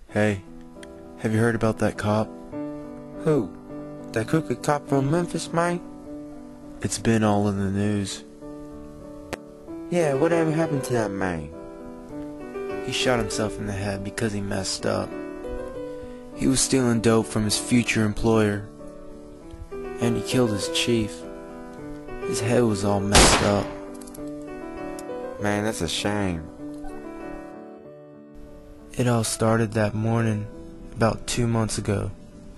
Hey, have you heard about that cop? Who? That crooked cop from Memphis, man? It's been all in the news. Yeah, whatever happened to that man? He shot himself in the head because he messed up. He was stealing dope from his future employer, and he killed his chief. His head was all messed up. Man, that's a shame. It all started that morning, about 2 months ago.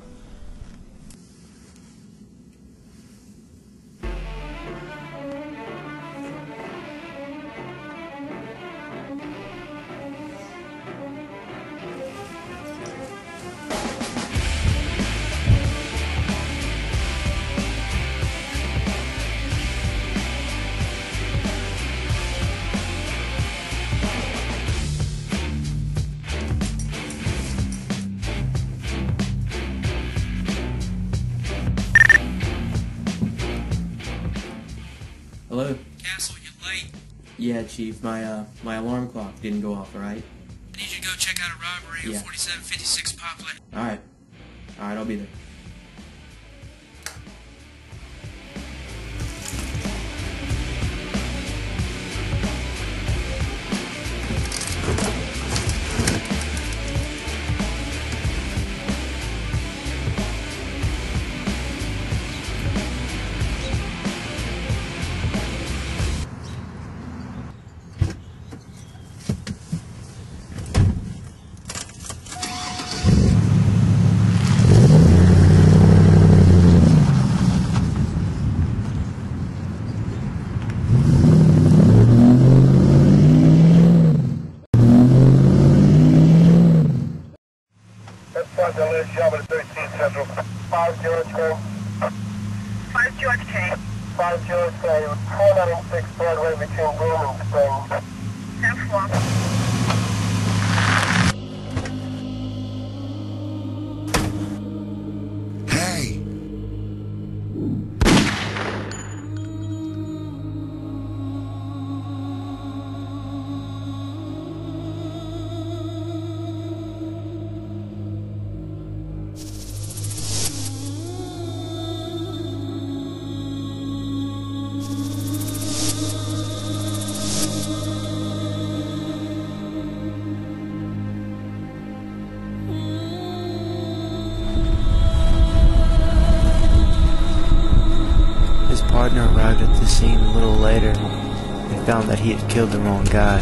Hello? Castle, you're late. Yeah, Chief, my alarm clock didn't go off, alright? I need you to go check out a robbery Yeah. at 4756 Poplar. Alright. Alright, I'll be there. Java 13 Central. 5 George K. 5 George K. 5 George K. 496 Broadway between Broome and Springs. 10-4. Hey! His partner arrived at the scene a little later and found that he had killed the wrong guy.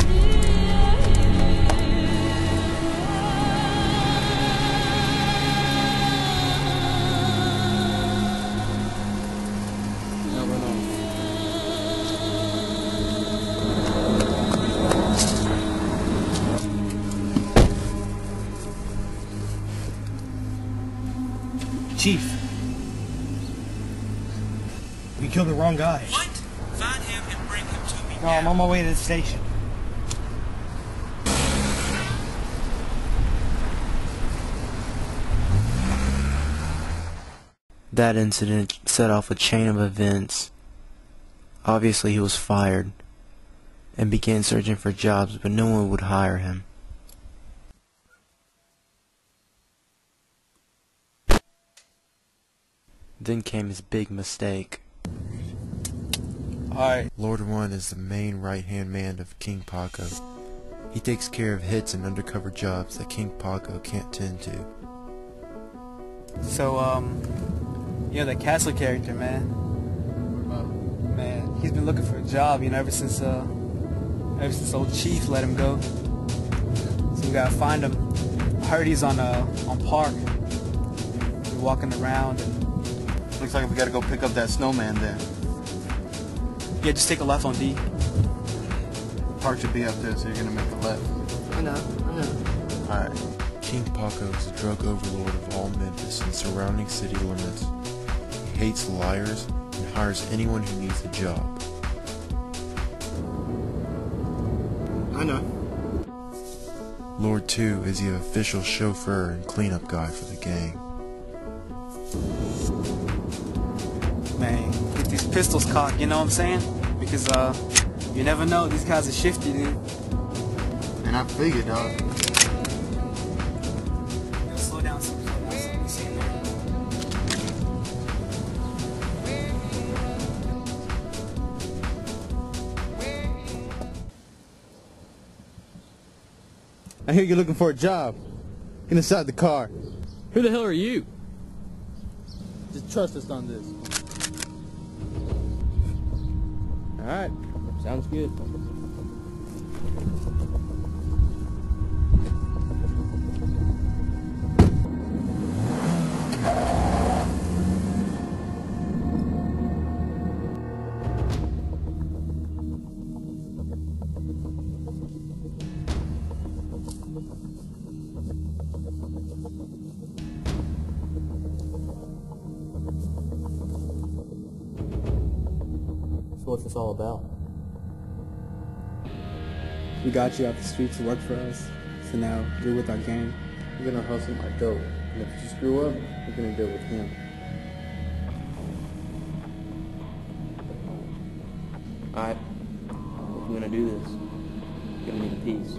Chief, we killed the wrong guy. What? Find him and bring him to me No, I'm now. on my way to the station. That incident set off a chain of events. Obviously he was fired and began searching for jobs, but no one would hire him. Then came his big mistake. Alright. Lord One is the main right-hand man of King Paco. He takes care of hits and undercover jobs that King Paco can't tend to. So, you know that Castle character, man. Man, he's been looking for a job, you know, ever since old Chief let him go. So we gotta find him. I heard he's on Park. We're walking around and Looks like we gotta go pick up that snowman there. yeah, just take a left on D. Park should be up there, so you're gonna make a left. I know. Alright. King Paco is the drug overlord of all Memphis and surrounding city limits. He hates liars and hires anyone who needs a job. I know. Lord 2 is the official chauffeur and cleanup guy for the gang. Man, get these pistols cocked, you know what I'm saying? Because, you never know, these guys are shifty, dude. And I figured, dog. I hear you're looking for a job. Get inside the car. Who the hell are you? Just trust us on this. Alright, sounds good. So what's this all about? We got you out the streets to work for us, so now you're with our gang. You're gonna hustle my dough, and if you screw up, you're gonna deal with him. Alright, if we're gonna do this, you're gonna need a piece.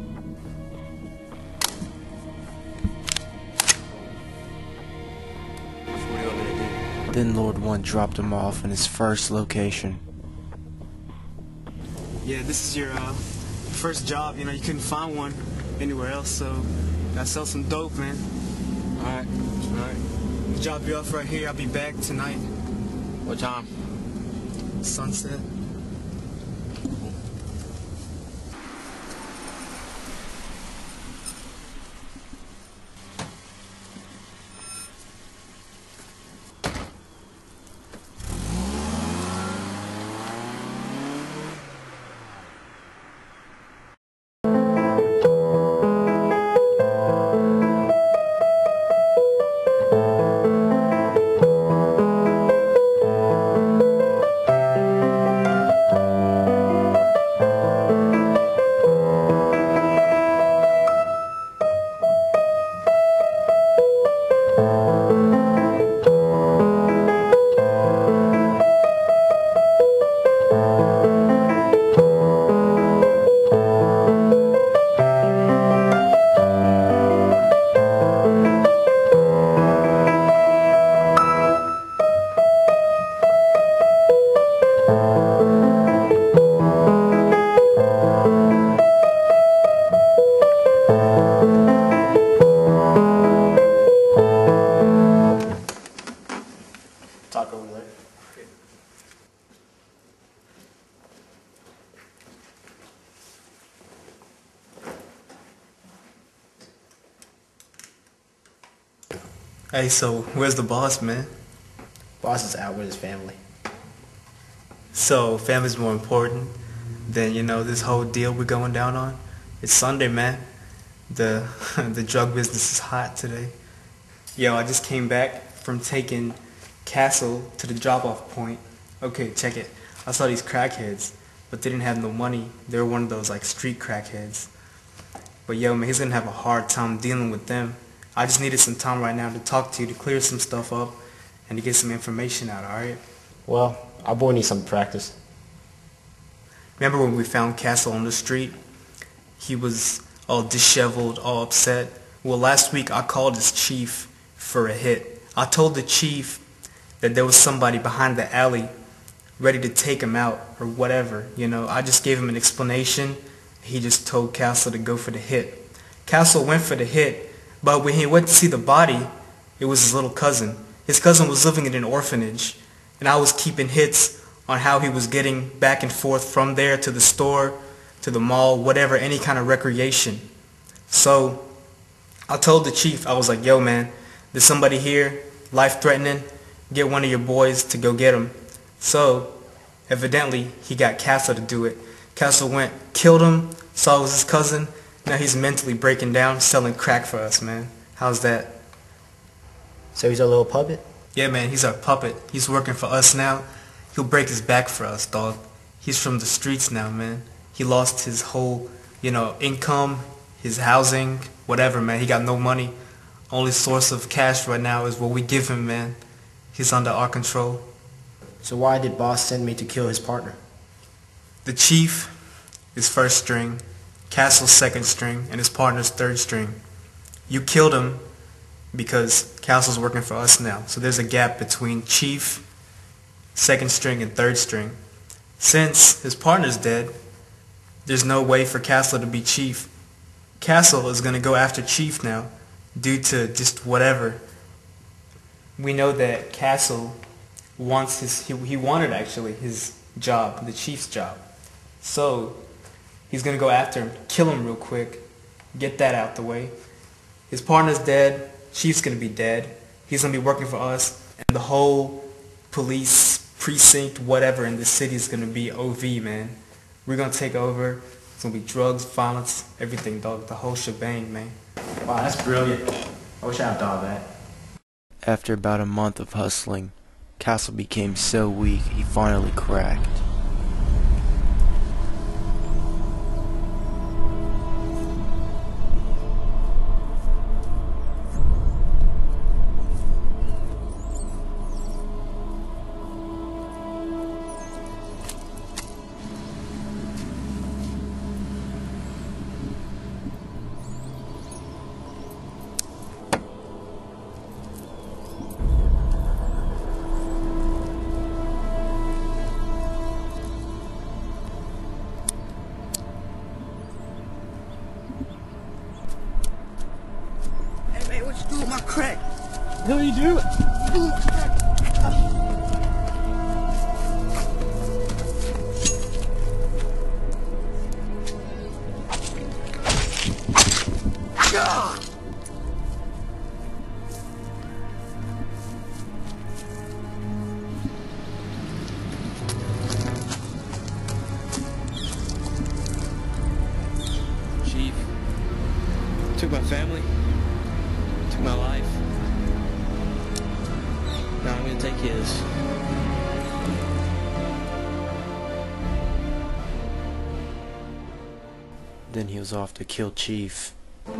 So what do you want me to do? Then Lord One dropped him off in his first location. Yeah, this is your first job. You know, you couldn't find one anywhere else, so gotta sell some dope, man. Alright. The job you off right here. I'll be back tonight. What time? Sunset. Talk over there. Hey, so where's the boss, man? Boss is out with his family. So family's more important than, you know, this whole deal we're going down on? It's Sunday, man. The the drug business is hot today. Yo, I just came back from taking Castle to the drop-off point. Okay, check it. I saw these crackheads, but they didn't have no money. They were one of those like street crackheads. But yo, man, he's gonna have a hard time dealing with them. I just needed some time right now to talk to you, to clear some stuff up, and to get some information out, alright? Well, our boy needs some practice. Remember when we found Castle on the street? He was all disheveled, all upset. Well, last week I called his chief for a hit. I told the chief that there was somebody behind the alley ready to take him out or whatever. You know, I just gave him an explanation. He just told Castle to go for the hit. Castle went for the hit, but when he went to see the body, it was his little cousin. His cousin was living in an orphanage, and I was keeping hits on how he was getting back and forth from there to the store, to the mall, whatever, any kind of recreation. So I told the chief, I was like, yo man, there's somebody here, life-threatening, get one of your boys to go get him. So evidently he got Castle to do it. Castle went, killed him, saw it was his cousin. Now he's mentally breaking down, selling crack for us, man. How's that? So he's a little puppet? Yeah, man, he's our puppet. He's working for us now. He'll break his back for us, dog. He's from the streets now, man. He lost his whole, you know, income, his housing, whatever, man. He got no money. Only source of cash right now is what we give him, man. He's under our control. So why did boss send me to kill his partner? The chief is first string, Castle's second string, and his partner's third string. You killed him because Castle's working for us now. So there's a gap between chief, second string, and third string. Since his partner's dead, there's no way for Castle to be chief. Castle is going to go after Chief now due to just whatever. We know that Castle wants he wanted actually his job, the Chief's job. So he's going to go after him, kill him real quick, get that out the way. His partner's dead, Chief's going to be dead. He's going to be working for us, and the whole police precinct, whatever in the city is going to be OV, man. We're going to take over. It's going to be drugs, violence, everything, dog. The whole shebang, man. Wow, that's brilliant. I wish I had thought of that. After about a month of hustling, Castle became so weak he finally cracked. What you do with my crack? What the hell you doing? God! Chief, took my family, took my life. Now I'm gonna take his. Then he was off to kill Chief.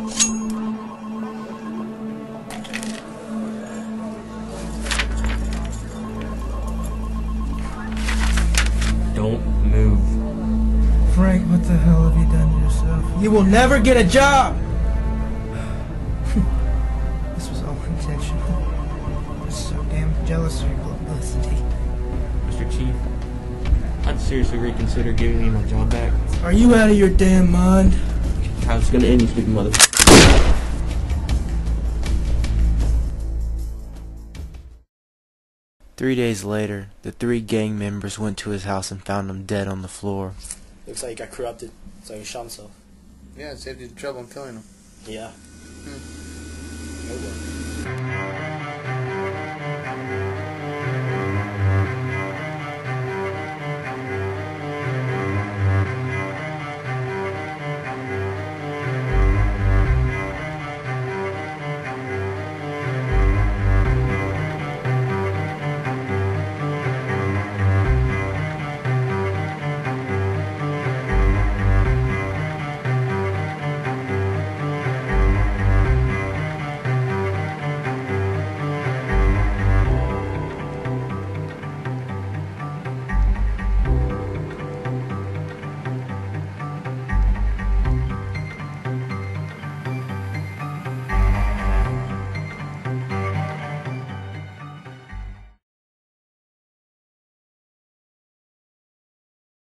Don't move. Frank, what the hell have you done to yourself? You will never get a job! This was all intentional. I'm so damn jealous of your publicity. Mr. Chief, I'd seriously reconsider giving me my job back. Are you out of your damn mind? I was gonna end you, stupid mother. 3 days later, the 3 gang members went to his house and found him dead on the floor. Looks like he got corrupted, so he shot himself. Yeah, it saved you the trouble in killing him. Yeah. Hmm.